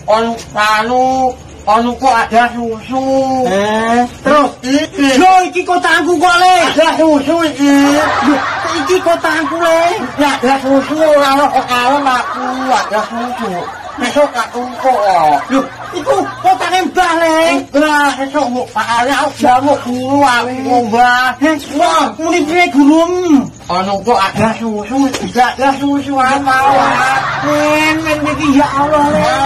Anu kok ada susu. Terus iki kotakku kok Le. Ada susu iki. Iki kotakku Le. Ada susu kalau aku ada susu. Besok aku kok. Loh, iku kotake Mbah Le. Lah, besok mbok pakane aku jamu guru aku Mbah. Wah, muni piye gurum? Anu kok ada susu, tidak ada susu apa. Men iki ya Allah Le.